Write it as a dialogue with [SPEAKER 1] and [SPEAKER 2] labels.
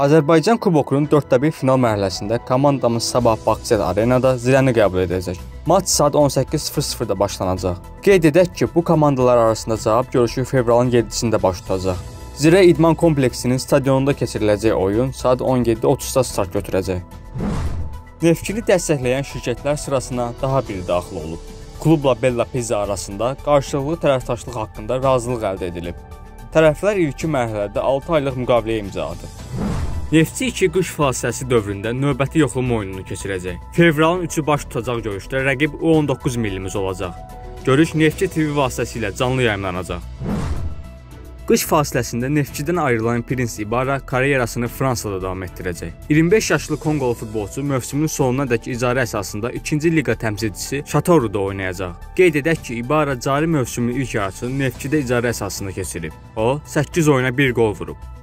[SPEAKER 1] Azərbaycan Kubokunun 4-1 final mərhələsində komandamız sabah Bakçer Arenada Zirəni qəbul edəcək. Maç saat 18:00-da başlanacaq. Qeyd edək ki, bu komandalar arasında cavab görüşü fevralın 7-sində baş tutacaq. Zirə İdman kompleksinin stadionunda keçiriləcək oyun saat 17:30-da start götürəcək. Neftçini dəstəkləyən şirkətlər sırasına daha biri daxil olub. Klubla Bella Pizza arasında qarşılıqlı tərəfdaşlıq haqqında razılıq əldə edilib. Tərəflər ilkin mərhələdə 6 aylıq müqavilə imzaladı. Neftçi 2 qış fasiləsi dövründə növbəti yoxlama oyununu keçirəcək. Fevralın 3-ü baş tutacaq görüşdə rəqib U19 millimiz olacaq. Görüş Neftçi TV vasitəsilə canlı yayımlanacaq. Qış fasiləsində Neftçidən ayrılan Prince İbara karyerasını Fransada davam etdirəcək. 25 yaşlı Konqolu futbolçu mövsümün sonunadək icarə əsasında 2-ci liqa təmsilçisi Şatoruda oynayacaq. Qeyd edək ki, İbara cari mövsümün ilk yarısını Neftçidə icarə əsasında keçirib. O, 8 oyuna 1 qol vurub.